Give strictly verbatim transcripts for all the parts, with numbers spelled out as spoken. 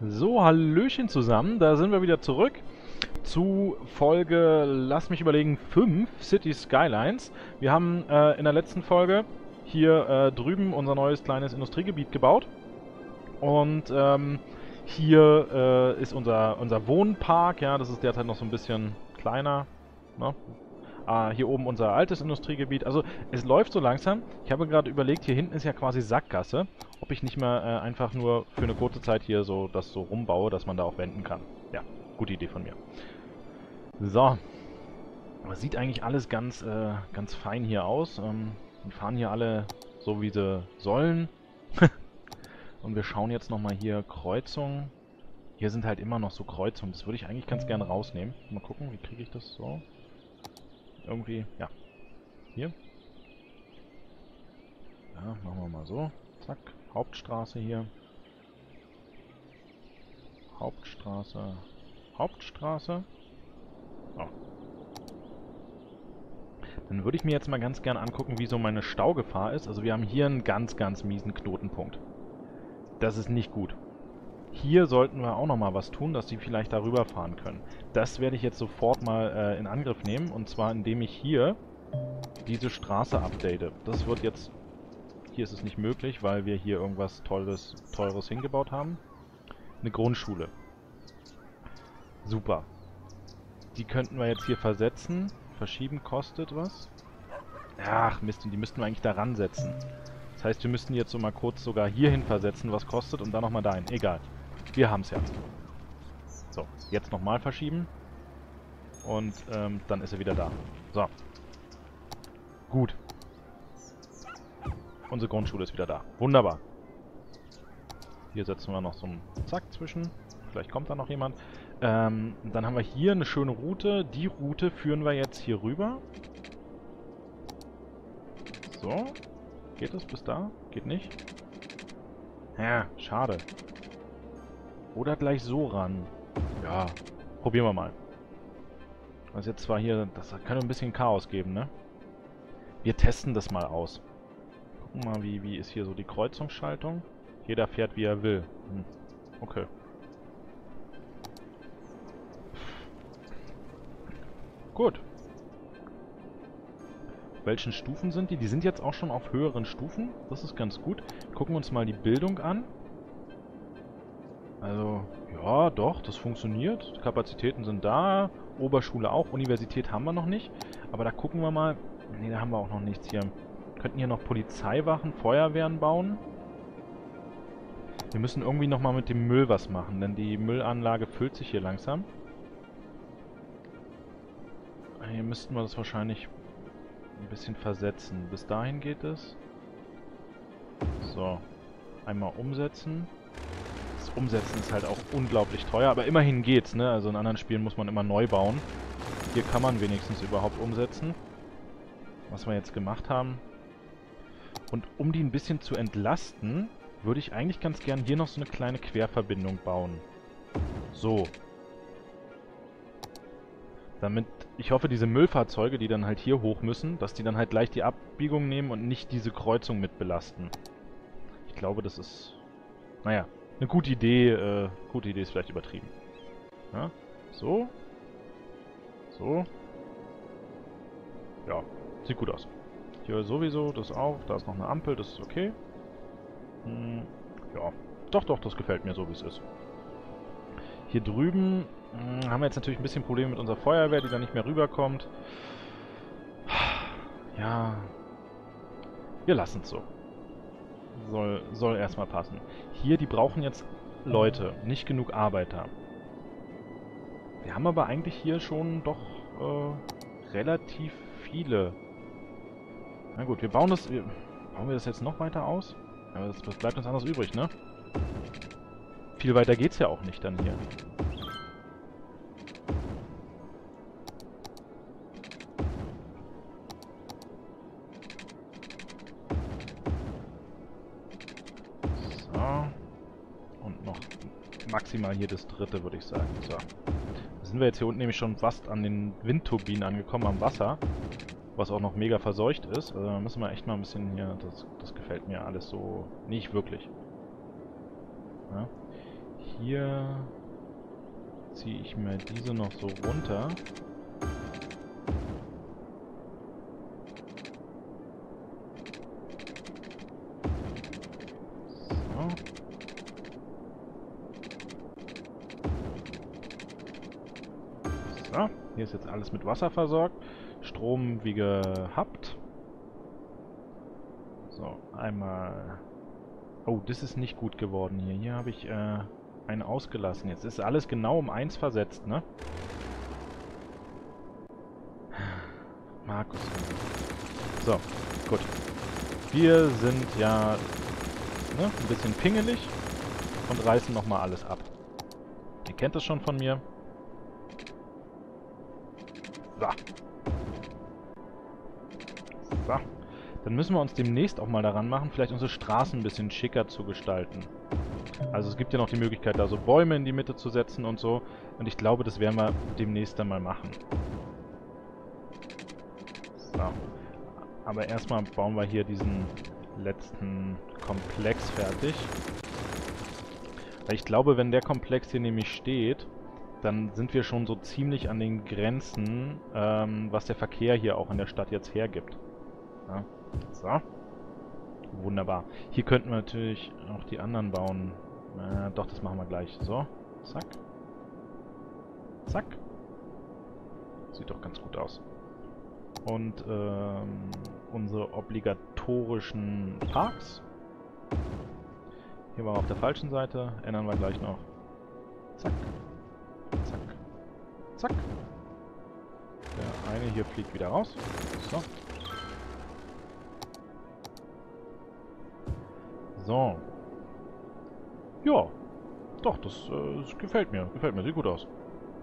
So, Hallöchen zusammen, da sind wir wieder zurück zu Folge, lass mich überlegen, fünf, City Skylines. Wir haben äh, in der letzten Folge hier äh, drüben unser neues kleines Industriegebiet gebaut. Und ähm, hier äh, ist unser, unser Wohnpark, ja, das ist derzeit noch so ein bisschen kleiner, ne? Ah, hier oben unser altes Industriegebiet. Also es läuft so langsam. Ich habe gerade überlegt, hier hinten ist ja quasi Sackgasse, ob ich nicht mal äh, einfach nur für eine kurze Zeit hier so das so rumbaue, dass man da auch wenden kann. Ja, gute Idee von mir. So, aber sieht eigentlich alles ganz, äh, ganz fein hier aus. Ähm, wir fahren hier alle so, wie sie sollen. Und wir schauen jetzt nochmal hier Kreuzung. Hier sind halt immer noch so Kreuzungen. Das würde ich eigentlich ganz gerne rausnehmen. Mal gucken, wie kriege ich das so? Irgendwie, ja. Hier. Ja, machen wir mal so. Zack. Hauptstraße hier. Hauptstraße. Hauptstraße. Oh. Dann würde ich mir jetzt mal ganz gern angucken, wie so meine Staugefahr ist. Also wir haben hier einen ganz, ganz miesen Knotenpunkt. Das ist nicht gut. Hier sollten wir auch nochmal was tun, dass die vielleicht darüber fahren können. Das werde ich jetzt sofort mal äh, in Angriff nehmen. Und zwar indem ich hier diese Straße update. Das wird jetzt... Hier ist es nicht möglich, weil wir hier irgendwas Tolles, Teures hingebaut haben. Eine Grundschule. Super. Die könnten wir jetzt hier versetzen. Verschieben kostet was. Ach Mist, und die müssten wir eigentlich da ransetzen. Das heißt, wir müssten jetzt so mal kurz sogar hierhin versetzen, was kostet, und dann nochmal dahin. Egal. Wir haben es ja. So, jetzt nochmal verschieben. Und ähm, dann ist er wieder da. So. Gut. Unsere Grundschule ist wieder da. Wunderbar. Hier setzen wir noch so einen Zack zwischen. Vielleicht kommt da noch jemand. Ähm, dann haben wir hier eine schöne Route. Die Route führen wir jetzt hier rüber. So. Geht das bis da? Geht nicht? Ja, schade. Oder gleich so ran. Ja, probieren wir mal. Das ist jetzt zwar hier... Das kann ein bisschen Chaos geben, ne? Wir testen das mal aus. Gucken mal, wie, wie ist hier so die Kreuzungsschaltung. Jeder fährt, wie er will. Hm. Okay. Gut. Welchen Stufen sind die? Die sind jetzt auch schon auf höheren Stufen. Das ist ganz gut. Gucken wir uns mal die Bildung an. Also, ja, doch, das funktioniert. Die Kapazitäten sind da. Oberschule auch. Universität haben wir noch nicht. Aber da gucken wir mal. Ne, da haben wir auch noch nichts hier. Wir könnten hier noch Polizeiwachen, Feuerwehren bauen. Wir müssen irgendwie nochmal mit dem Müll was machen, denn die Müllanlage füllt sich hier langsam. Hier müssten wir das wahrscheinlich ein bisschen versetzen. Bis dahin geht es. So. Einmal umsetzen. Das Umsetzen ist halt auch unglaublich teuer, aber immerhin geht's, ne? Also in anderen Spielen muss man immer neu bauen. Hier kann man wenigstens überhaupt umsetzen. Was wir jetzt gemacht haben. Und um die ein bisschen zu entlasten, würde ich eigentlich ganz gern hier noch so eine kleine Querverbindung bauen. So. Damit, ich hoffe, diese Müllfahrzeuge, die dann halt hier hoch müssen, dass die dann halt gleich die Abbiegung nehmen und nicht diese Kreuzung mit belasten. Ich glaube, das ist, naja, eine gute Idee. Äh, gute Idee ist vielleicht übertrieben. Ja, so. So. Ja, sieht gut aus. Hier sowieso, das auch. Da ist noch eine Ampel, das ist okay. Hm, ja, doch, doch, das gefällt mir so, wie es ist. Hier drüben mh, haben wir jetzt natürlich ein bisschen Probleme mit unserer Feuerwehr, die da nicht mehr rüberkommt. Ja, wir lassen es so. Soll, soll erstmal passen. Hier, die brauchen jetzt Leute, nicht genug Arbeiter. Wir haben aber eigentlich hier schon doch äh, relativ viele. Na gut, wir bauen das... Wir, bauen wir das jetzt noch weiter aus? Aber das, das bleibt uns anders übrig, ne? Viel weiter geht's ja auch nicht dann hier. So. Und noch maximal hier das dritte, würde ich sagen. So. Da sind wir jetzt hier unten nämlich schon fast an den Windturbinen angekommen, am Wasser. Was auch noch mega verseucht ist. Also da müssen wir echt mal ein bisschen hier... Das, das gefällt mir alles so nicht wirklich. Ja. hier ziehe ich mir diese noch so runter. So. So, hier ist jetzt alles mit Wasser versorgt. Strom wie gehabt. So, einmal... Oh, das ist nicht gut geworden hier. Hier habe ich äh, einen ausgelassen. Jetzt ist alles genau um eins versetzt, ne? Markus. So, gut. Wir sind ja ne, ein bisschen pingelig und reißen nochmal alles ab. Ihr kennt das schon von mir. So. So. Dann müssen wir uns demnächst auch mal daran machen, vielleicht unsere Straßen ein bisschen schicker zu gestalten. Also es gibt ja noch die Möglichkeit, da so Bäume in die Mitte zu setzen und so. Und ich glaube, das werden wir demnächst dann mal machen. So. Aber erstmal bauen wir hier diesen letzten Komplex fertig. Weil ich glaube, wenn der Komplex hier nämlich steht, dann sind wir schon so ziemlich an den Grenzen, ähm, was der Verkehr hier auch in der Stadt jetzt hergibt. Ja. So. Wunderbar. Hier könnten wir natürlich auch die anderen bauen. Äh, doch, das machen wir gleich. So. Zack. Zack. Sieht doch ganz gut aus. Und ähm, unsere obligatorischen Parks. Hier waren wir auf der falschen Seite. Ändern wir gleich noch. Zack. Zack. Zack. Der eine hier fliegt wieder raus. So. So. Ja. Doch, das, äh, das gefällt mir. Gefällt mir. Sieht gut aus.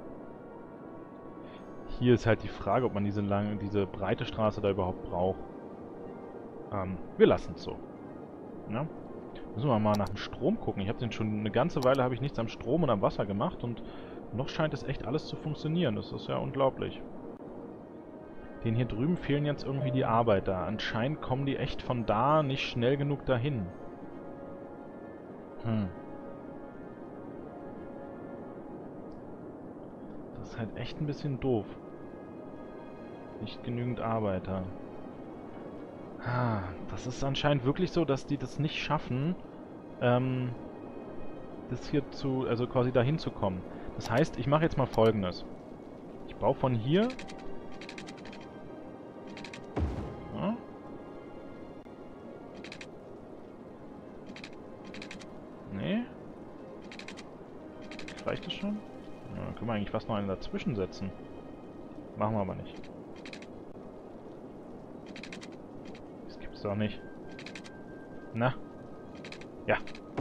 Hier ist halt die Frage, ob man diese lange, diese breite Straße da überhaupt braucht. Ähm, wir lassen es so. Ja? Müssen wir mal nach dem Strom gucken. Ich habe den schon eine ganze Weile habe ich nichts am Strom und am Wasser gemacht und noch scheint es echt alles zu funktionieren. Das ist ja unglaublich. Den hier drüben fehlen jetzt irgendwie die Arbeiter. Anscheinend kommen die echt von da nicht schnell genug dahin. Hm. Das ist halt echt ein bisschen doof. Nicht genügend Arbeiter. Ah, das ist anscheinend wirklich so, dass die das nicht schaffen, ähm, das hier zu, also quasi dahin zu kommen. Das heißt, ich mache jetzt mal Folgendes. Ich baue von hier... Ja. Nee. Reicht das schon? Ja, dann können wir eigentlich fast noch einen dazwischen setzen. Machen wir aber nicht. Das gibt's doch nicht. Na? Ja.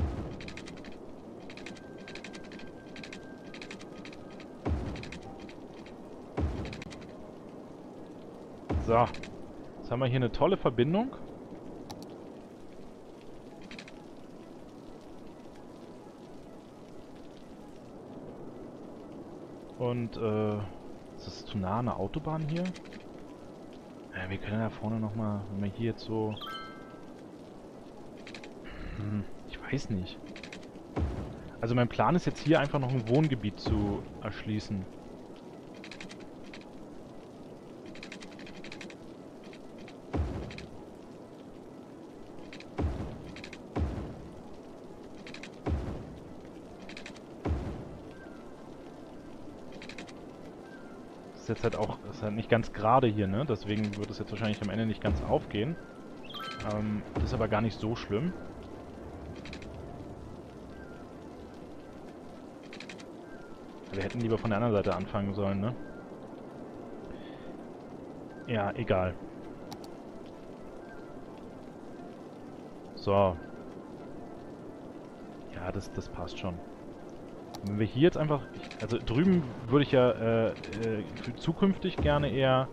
So. Jetzt haben wir hier eine tolle Verbindung. Und, äh, ist das zu nah eine Autobahn hier? Ja, wir können da vorne nochmal, wenn wir hier jetzt so... Hm, ich weiß nicht. Also mein Plan ist jetzt hier einfach noch ein Wohngebiet zu erschließen. Ist jetzt halt auch, ist halt nicht ganz gerade hier, ne? Deswegen wird es jetzt wahrscheinlich am Ende nicht ganz aufgehen. Ähm, das ist aber gar nicht so schlimm. Wir hätten lieber von der anderen Seite anfangen sollen, ne? Ja, egal. So. Ja, das, das passt schon. Wenn wir hier jetzt einfach... Ich, also drüben würde ich ja äh, äh, für zukünftig gerne eher...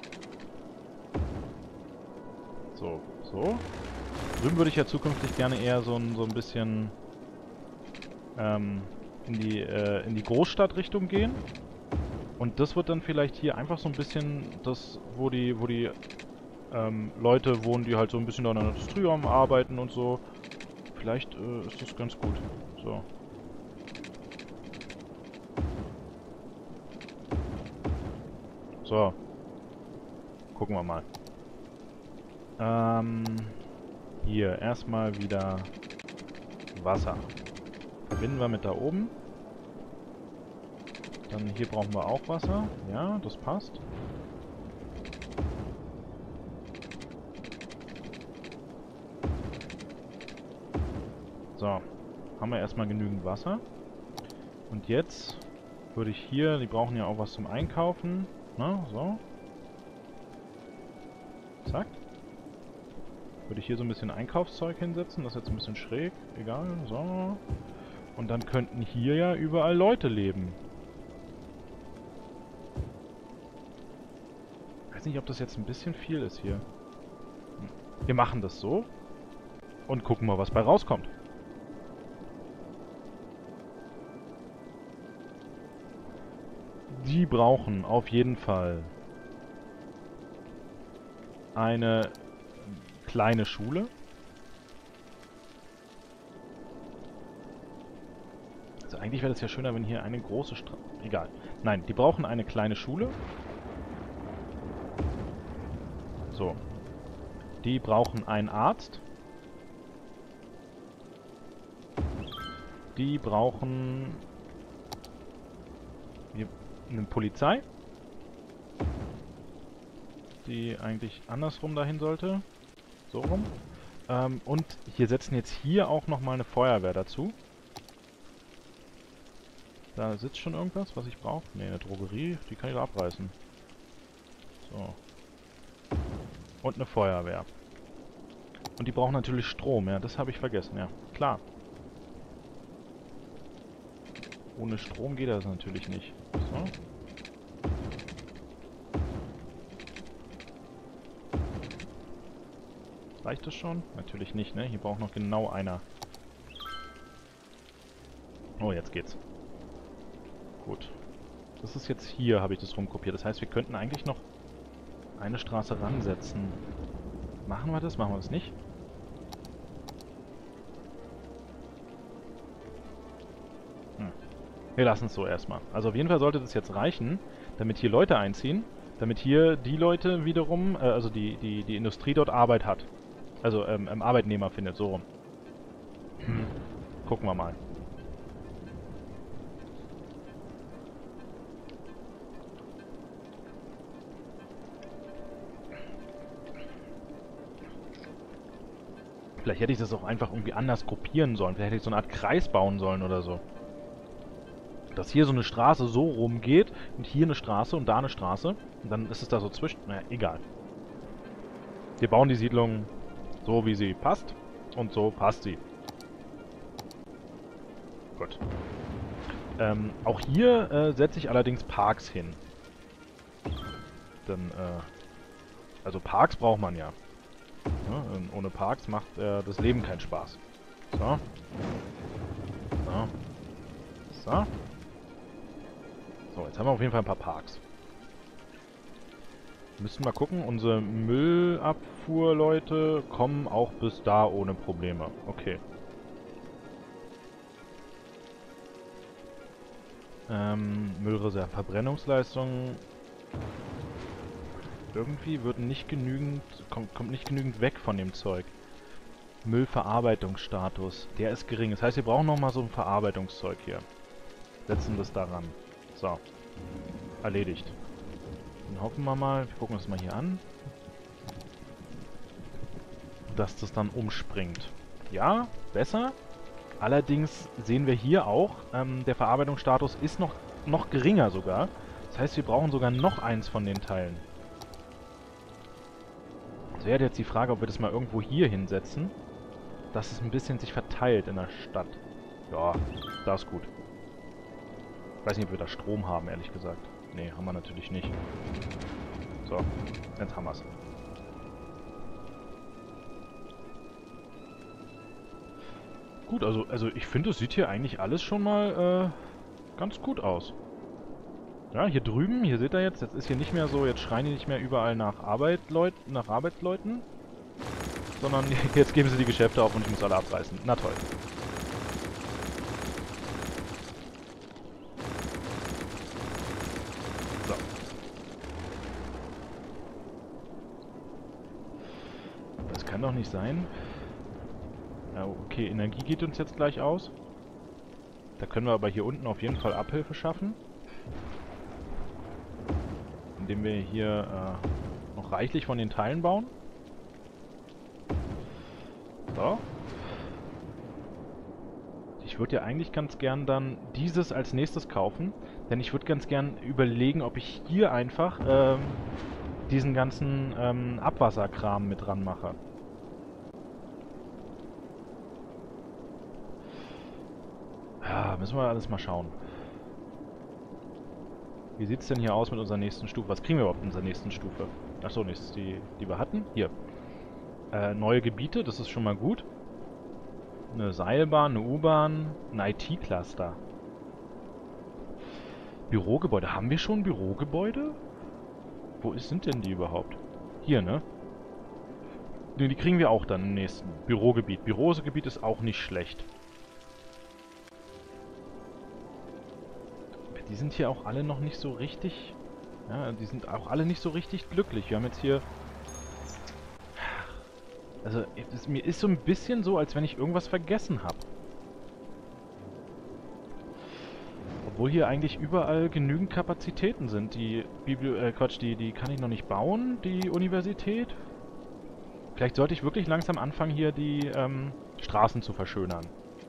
So, so. Drüben würde ich ja zukünftig gerne eher so ein, so ein bisschen... Ähm, in die, äh, in die Großstadtrichtung gehen. Und das wird dann vielleicht hier einfach so ein bisschen das, wo die, wo die ähm, Leute wohnen, die halt so ein bisschen da in der Industriearm arbeiten und so. Vielleicht äh, ist das ganz gut. So. So. Gucken wir mal. Ähm, hier, erstmal wieder Wasser. Verbinden wir mit da oben. Dann hier brauchen wir auch Wasser. Ja, das passt. So, haben wir erstmal genügend Wasser. Und jetzt würde ich hier, die brauchen ja auch was zum Einkaufen. Na, so. Zack. Würde ich hier so ein bisschen Einkaufszeug hinsetzen. Das ist jetzt ein bisschen schräg. Egal, so. Und dann könnten hier ja überall Leute leben. Ich weiß nicht, ob das jetzt ein bisschen viel ist hier. Wir machen das so. Und gucken mal, was bei rauskommt. Die brauchen auf jeden Fall eine kleine Schule. Also eigentlich wäre das ja schöner, wenn hier eine große Straße... Egal. Nein, die brauchen eine kleine Schule. So. Die brauchen einen Arzt. Die brauchen... eine Polizei. Die eigentlich andersrum dahin sollte. So rum. Ähm, und hier setzen jetzt hier auch nochmal eine Feuerwehr dazu. Da sitzt schon irgendwas, was ich brauche. Ne, eine Drogerie, die kann ich da abreißen. So. Und eine Feuerwehr. Und die brauchen natürlich Strom, ja, das habe ich vergessen, ja. Klar. Ohne Strom geht das natürlich nicht. So. Reicht das schon? Natürlich nicht, ne? Hier braucht noch genau einer. Oh, jetzt geht's. Gut. Das ist jetzt hier, habe ich das rumkopiert. Das heißt, wir könnten eigentlich noch eine Straße ransetzen. Machen wir das? Machen wir das nicht? Hm. Wir lassen es so erstmal. Also auf jeden Fall sollte das jetzt reichen, damit hier Leute einziehen, damit hier die Leute wiederum, äh, also die, die, die Industrie dort Arbeit hat. Also ähm, ähm, Arbeitnehmer findet, so rum. Hm. Gucken wir mal. Vielleicht hätte ich das auch einfach irgendwie anders kopieren sollen. Vielleicht hätte ich so eine Art Kreis bauen sollen oder so. Dass hier so eine Straße so rumgeht und hier eine Straße und da eine Straße. Und dann ist es da so zwischen... Naja, egal. Wir bauen die Siedlung so, wie sie passt. Und so passt sie. Gut. Ähm, auch hier äh, setze ich allerdings Parks hin. Denn, äh... Also Parks braucht man ja. Ja, ohne Parks macht äh, das Leben keinen Spaß. So. So. So. So, jetzt haben wir auf jeden Fall ein paar Parks. Müssen wir gucken, unsere Müllabfuhrleute kommen auch bis da ohne Probleme. Okay. Ähm, Müllreserve, Verbrennungsleistung. Irgendwie wird nicht genügend, kommt, kommt nicht genügend weg von dem Zeug. Müllverarbeitungsstatus, der ist gering. Das heißt, wir brauchen nochmal so ein Verarbeitungszeug hier. Setzen das daran. So. Erledigt. Dann hoffen wir mal, wir gucken uns mal hier an, dass das dann umspringt. Ja, besser. Allerdings sehen wir hier auch, ähm, der Verarbeitungsstatus ist noch, noch geringer sogar. Das heißt, wir brauchen sogar noch eins von den Teilen. Es wäre jetzt die Frage, ob wir das mal irgendwo hier hinsetzen, dass es ein bisschen sich verteilt in der Stadt. Ja, das ist gut. Ich weiß nicht, ob wir da Strom haben, ehrlich gesagt. Nee, haben wir natürlich nicht. So, jetzt haben wir es. Gut, also, also ich finde, es sieht hier eigentlich alles schon mal äh, ganz gut aus. Ja, hier drüben, hier seht ihr jetzt, jetzt ist hier nicht mehr so, jetzt schreien die nicht mehr überall nach Arbeit, Leut, nach Arbeitsleuten, sondern jetzt geben sie die Geschäfte auf und ich muss alle abreißen. Na toll. So. kann doch nicht sein. Ja, okay, Energie geht uns jetzt gleich aus. Da können wir aber hier unten auf jeden Fall Abhilfe schaffen. Indem wir hier äh, noch reichlich von den Teilen bauen. So. Ich würde ja eigentlich ganz gern dann dieses als nächstes kaufen. Denn ich würde ganz gern überlegen, ob ich hier einfach ähm, diesen ganzen ähm, Abwasserkram mit dran mache. Ja, müssen wir alles mal schauen. Wie sieht es denn hier aus mit unserer nächsten Stufe? Was kriegen wir überhaupt in unserer nächsten Stufe? Achso, nächstes die, die wir hatten. Hier. Äh, neue Gebiete, das ist schon mal gut. Eine Seilbahn, eine U-Bahn, ein I T-Cluster. Bürogebäude. Haben wir schon Bürogebäude? Wo ist, sind denn die überhaupt? Hier, ne? Ne, die kriegen wir auch dann im nächsten. Bürogebiet. Bürogebiet ist auch nicht schlecht. Die sind hier auch alle noch nicht so richtig... Ja, die sind auch alle nicht so richtig glücklich. Wir haben jetzt hier... Also, es, mir ist so ein bisschen so, als wenn ich irgendwas vergessen habe. Obwohl hier eigentlich überall genügend Kapazitäten sind. Die Bibli äh, Quatsch, die, die kann ich noch nicht bauen, die Universität. Vielleicht sollte ich wirklich langsam anfangen, hier die ähm, Straßen zu verschönern.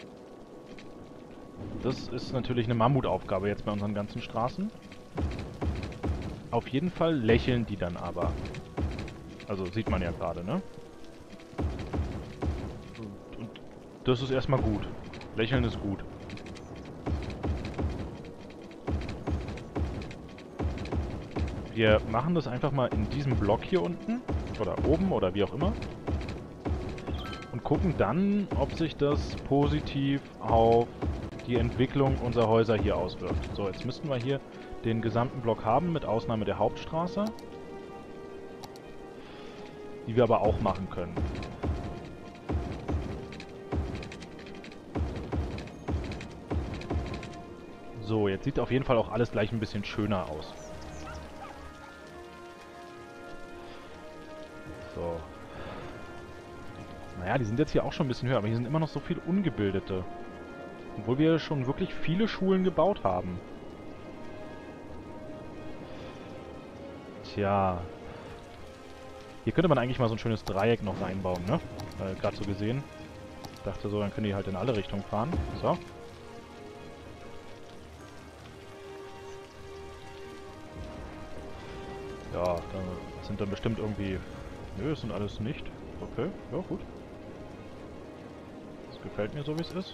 Das ist natürlich eine Mammutaufgabe jetzt bei unseren ganzen Straßen. Auf jeden Fall lächeln die dann aber. Also sieht man ja gerade, ne? Und, und das ist erstmal gut. Lächeln ist gut. Wir machen das einfach mal in diesem Block hier unten. Oder oben oder wie auch immer. Und gucken dann, ob sich das positiv auf die Entwicklung unserer Häuser hier auswirkt. So, jetzt müssten wir hier den gesamten Block haben, mit Ausnahme der Hauptstraße. Die wir aber auch machen können. So, jetzt sieht auf jeden Fall auch alles gleich ein bisschen schöner aus. So. Naja, die sind jetzt hier auch schon ein bisschen höher, aber hier sind immer noch so viele Ungebildete. Obwohl wir schon wirklich viele Schulen gebaut haben. Tja. Hier könnte man eigentlich mal so ein schönes Dreieck noch reinbauen, ne? Äh, gerade so gesehen. Ich dachte so, dann können die halt in alle Richtungen fahren. So. Ja, da sind dann bestimmt irgendwie... Nö, das sind alles nicht. Okay, ja gut. Das gefällt mir so, wie es ist.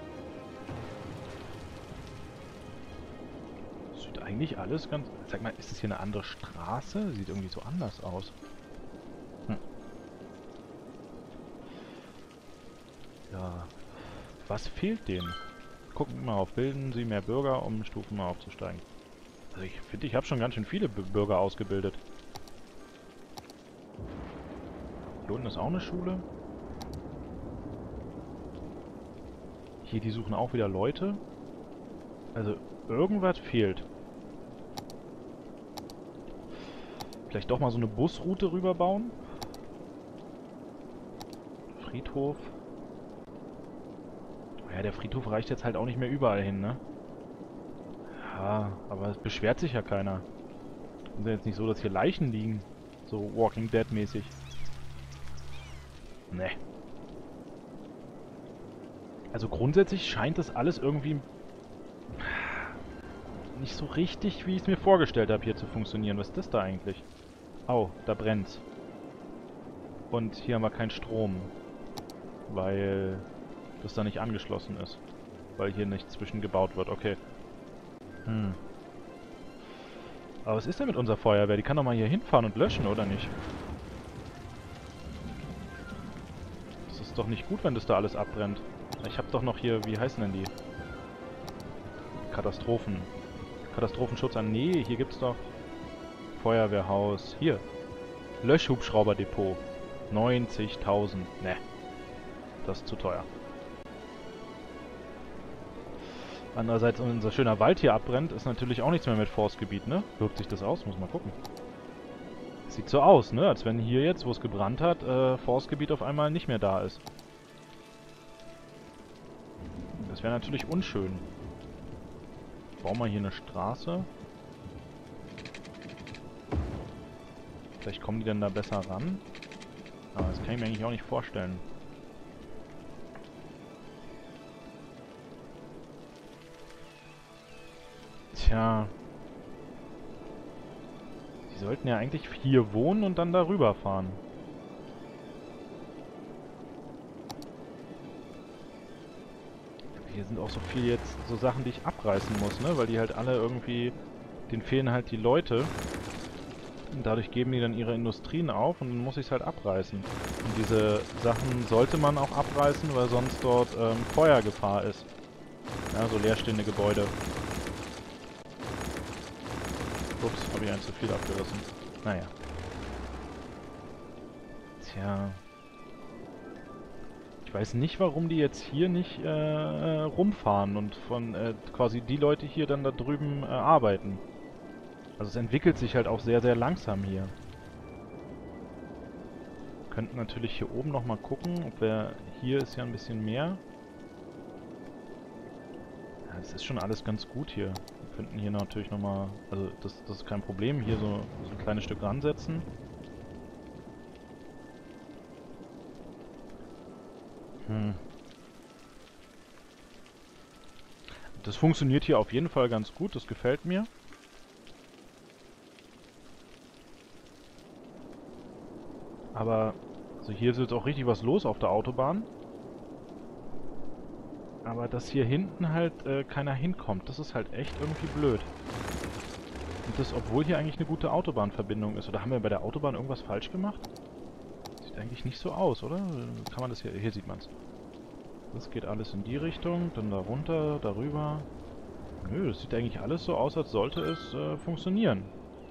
Sieht eigentlich alles ganz... Sag mal, ist das hier eine andere Straße? Sieht irgendwie so anders aus. Hm. Ja. Was fehlt denen? Gucken wir mal auf. Bilden Sie mehr Bürger, um Stufen mal aufzusteigen. Also ich finde, ich habe schon ganz schön viele B Bürger ausgebildet. Hier unten ist auch eine Schule. Hier, die suchen auch wieder Leute. Also, irgendwas fehlt. Vielleicht doch mal so eine Busroute rüberbauen. Friedhof. Ja, der Friedhof reicht jetzt halt auch nicht mehr überall hin, ne? Ja, aber es beschwert sich ja keiner. Ist ja jetzt nicht so, dass hier Leichen liegen. So Walking Dead mäßig. Ne. Also grundsätzlich scheint das alles irgendwie nicht so richtig, wie ich es mir vorgestellt habe, hier zu funktionieren. Was ist das da eigentlich? Oh, da brennt's. Und hier haben wir keinen Strom. Weil das da nicht angeschlossen ist. Weil hier nicht zwischen gebaut wird. Okay. Hm. Aber was ist denn mit unserer Feuerwehr? Die kann doch mal hier hinfahren und löschen, oder nicht? Das ist doch nicht gut, wenn das da alles abbrennt. Ich hab doch noch hier, wie heißen denn die? Katastrophen. Katastrophenschutz an. Nee, hier gibt's doch Feuerwehrhaus. Hier. Löschhubschrauberdepot. neunzigtausend. Ne. Das ist zu teuer. Andererseits, unser schöner Wald hier abbrennt, ist natürlich auch nichts mehr mit Forstgebiet, ne? Wirkt sich das aus? Muss mal gucken. Sieht so aus, ne? Als wenn hier jetzt, wo es gebrannt hat, äh, Forstgebiet auf einmal nicht mehr da ist. Das wäre natürlich unschön. Bauen wir hier eine Straße. Vielleicht kommen die dann da besser ran. Aber das kann ich mir eigentlich auch nicht vorstellen. Tja. Die sollten ja eigentlich hier wohnen und dann darüber fahren. Hier sind auch so viel jetzt so Sachen, die ich abreißen muss, ne? Weil die halt alle irgendwie... Denen fehlen halt die Leute. Und dadurch geben die dann ihre Industrien auf und dann muss ich es halt abreißen. Und diese Sachen sollte man auch abreißen, weil sonst dort ähm, Feuergefahr ist. Ja, so leerstehende Gebäude. Ups, habe ich eins zu viel abgerissen. Naja. Tja. Ich weiß nicht, warum die jetzt hier nicht äh, rumfahren und von äh, quasi die Leute hier dann da drüben äh, arbeiten. Also es entwickelt sich halt auch sehr, sehr langsam hier. Wir könnten natürlich hier oben nochmal gucken, ob wir... Hier ist ja ein bisschen mehr. Ja, das ist schon alles ganz gut hier. Wir könnten hier natürlich nochmal... Also das, das ist kein Problem. Hier so, so ein kleines Stück ransetzen. Hm. Das funktioniert hier auf jeden Fall ganz gut. Das gefällt mir. Aber... Also hier ist jetzt auch richtig was los auf der Autobahn. Aber dass hier hinten halt äh, keiner hinkommt, das ist halt echt irgendwie blöd. Und das, obwohl hier eigentlich eine gute Autobahnverbindung ist. Oder haben wir bei der Autobahn irgendwas falsch gemacht? Sieht eigentlich nicht so aus, oder? Kann man das hier... Hier sieht man es. Das geht alles in die Richtung, dann da runter, darüber. Nö, das sieht eigentlich alles so aus, als sollte es äh, funktionieren.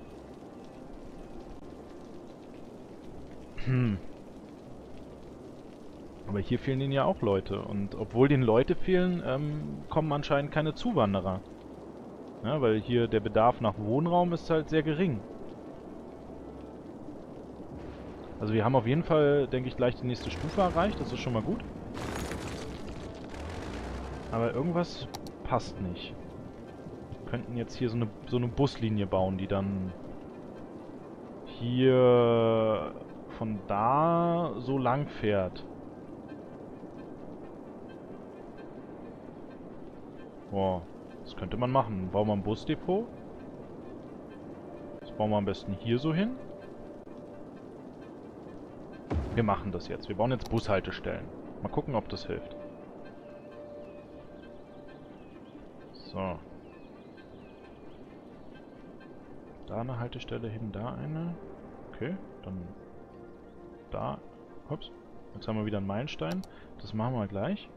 Hm. Aber hier fehlen ihnen ja auch Leute. Und obwohl denen Leute fehlen, ähm, kommen anscheinend keine Zuwanderer. Ja, weil hier der Bedarf nach Wohnraum ist halt sehr gering. Also wir haben auf jeden Fall, denke ich, gleich die nächste Stufe erreicht. Das ist schon mal gut. Aber irgendwas passt nicht. Wir könnten jetzt hier so eine, so eine Buslinie bauen, die dann hier von da so lang fährt. Boah, das könnte man machen. Bauen wir ein Busdepot. Das bauen wir am besten hier so hin. Wir machen das jetzt. Wir bauen jetzt Bushaltestellen. Mal gucken, ob das hilft. So. Da eine Haltestelle hin, da eine. Okay, dann da. Ups. Jetzt haben wir wieder einen Meilenstein. Das machen wir gleich.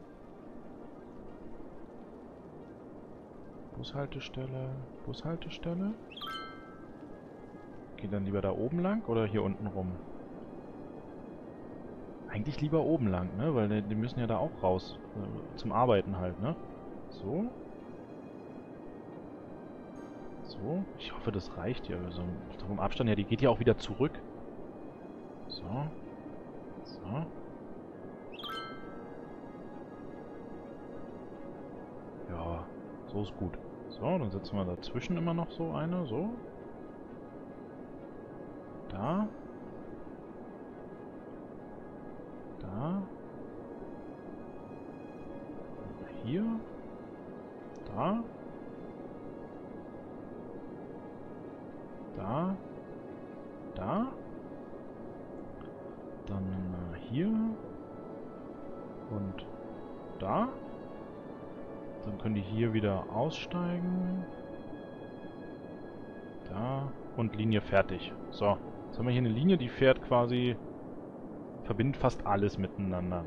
Bushaltestelle, Bushaltestelle. Geht dann lieber da oben lang oder hier unten rum? Eigentlich lieber oben lang, ne? Weil die, die müssen ja da auch raus. Äh, zum Arbeiten halt, ne? So. So. Ich hoffe, das reicht ja. So vom Abstand her, die geht ja auch wieder zurück. So. So. Ja, so ist gut. So, dann setzen wir dazwischen immer noch so eine, so. Da. Da. Hier. Da. Da. Da. Dann äh, hier. Und da. Dann können die hier wieder aussteigen. Da. Und Linie fertig. So. Jetzt haben wir hier eine Linie, die fährt quasi... verbindet fast alles miteinander.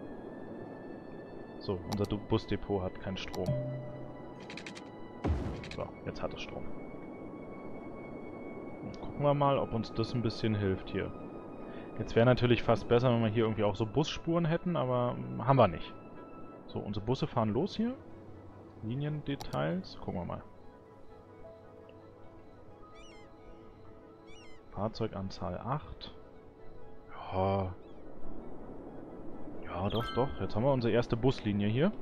So, unser Busdepot hat keinen Strom. So, jetzt hat es Strom. Und gucken wir mal, ob uns das ein bisschen hilft hier. Jetzt wäre natürlich fast besser, wenn wir hier irgendwie auch so Busspuren hätten, aber haben wir nicht. So, unsere Busse fahren los hier. Liniendetails. Gucken wir mal. Fahrzeuganzahl acht. Ja. Ja, doch, doch. Jetzt haben wir unsere erste Buslinie hier.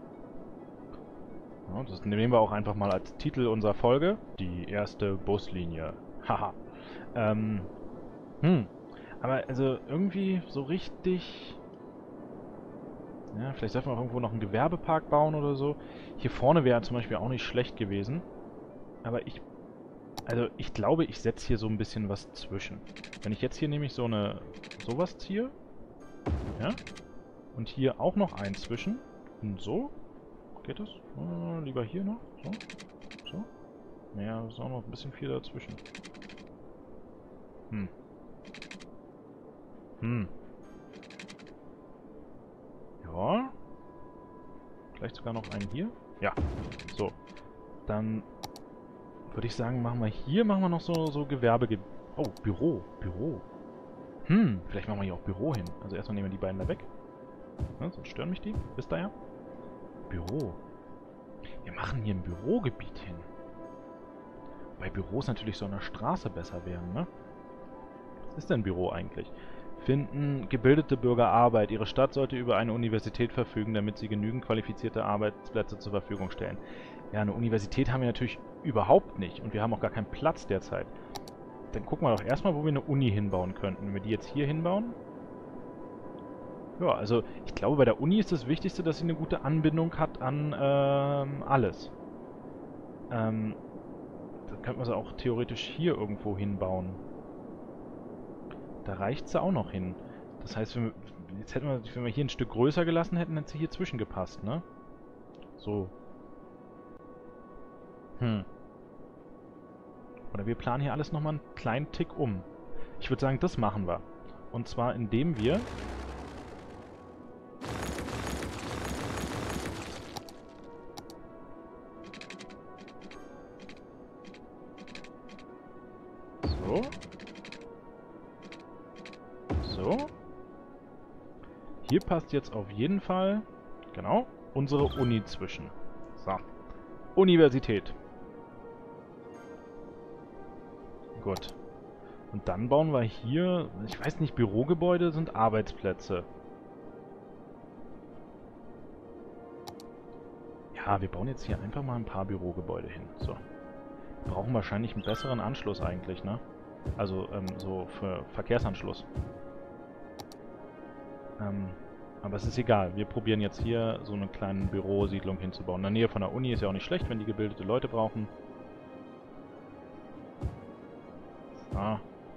Ja, das nehmen wir auch einfach mal als Titel unserer Folge. Die erste Buslinie. Haha. ähm. Hm. Aber also irgendwie so richtig... Ja, vielleicht sollten wir auch irgendwo noch einen Gewerbepark bauen oder so. Hier vorne wäre zum Beispiel auch nicht schlecht gewesen. Aber ich... Also ich glaube, ich setze hier so ein bisschen was zwischen. Wenn ich jetzt hier nämlich so eine... sowas ziehe. Ja. Und hier auch noch einen zwischen. Und so. Geht das? Äh, lieber hier noch. So. So. Naja, ist auch noch ein bisschen viel dazwischen. Hm. Hm. Ja. Vielleicht sogar noch einen hier. Ja. So. Dann würde ich sagen, machen wir hier, machen wir noch so, so Gewerbe... Oh, Büro. Büro. Hm, vielleicht machen wir hier auch Büro hin. Also erstmal nehmen wir die beiden da weg. Ja, sonst stören mich die. Wisst ihr ja. Büro. Wir machen hier ein Bürogebiet hin. Bei Büros natürlich so an der Straße besser wären, ne? Was ist denn Büro eigentlich? Finden gebildete Bürger Arbeit. Ihre Stadt sollte über eine Universität verfügen, damit sie genügend qualifizierte Arbeitsplätze zur Verfügung stellen. Ja, eine Universität haben wir natürlich überhaupt nicht. Und wir haben auch gar keinen Platz derzeit. Dann gucken wir doch erstmal, wo wir eine Uni hinbauen könnten. Wenn wir die jetzt hier hinbauen... Ja, also ich glaube, bei der Uni ist das Wichtigste, dass sie eine gute Anbindung hat an ähm, alles. Ähm, dann könnten wir sie auch theoretisch hier irgendwo hinbauen. Da reicht sie auch noch hin. Das heißt, wenn wir, jetzt hätten wir, wenn wir hier ein Stück größer gelassen hätten, hätte sie hier zwischen gepasst, ne? So. Hm. Oder wir planen hier alles nochmal einen kleinen Tick um. Ich würde sagen, das machen wir. Und zwar indem wir... So. So. Hier passt jetzt auf jeden Fall, genau, unsere Uni zwischen. So. Universität. Gut. Und dann bauen wir hier, ich weiß nicht, Bürogebäude sind Arbeitsplätze. Ja, wir bauen jetzt hier einfach mal ein paar Bürogebäude hin. So. Wir brauchen wahrscheinlich einen besseren Anschluss eigentlich, ne? Also, ähm, so für Verkehrsanschluss. Ähm, aber es ist egal. Wir probieren jetzt hier so eine kleine Bürosiedlung hinzubauen. In der Nähe von der Uni ist ja auch nicht schlecht, wenn die gebildete Leute brauchen. So.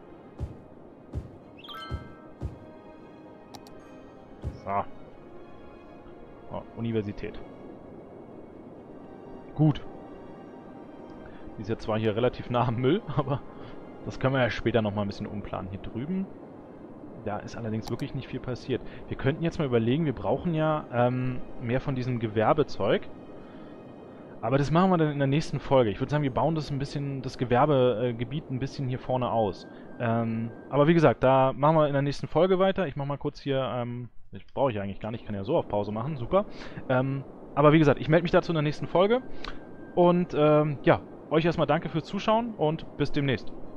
So. Oh, Universität. Gut. Die ist ja zwar hier relativ nah am Müll, aber das können wir ja später nochmal ein bisschen umplanen. Hier drüben, da ist allerdings wirklich nicht viel passiert. Wir könnten jetzt mal überlegen, wir brauchen ja ähm, mehr von diesem Gewerbezeug. Aber das machen wir dann in der nächsten Folge. Ich würde sagen, wir bauen das ein bisschen, das Gewerbegebiet ein bisschen hier vorne aus. Ähm, aber wie gesagt, da machen wir in der nächsten Folge weiter. Ich mache mal kurz hier, ähm, das brauche ich eigentlich gar nicht, ich kann ja so auf Pause machen, super. Ähm, aber wie gesagt, ich melde mich dazu in der nächsten Folge. Und ähm, ja, euch erstmal danke fürs Zuschauen und bis demnächst.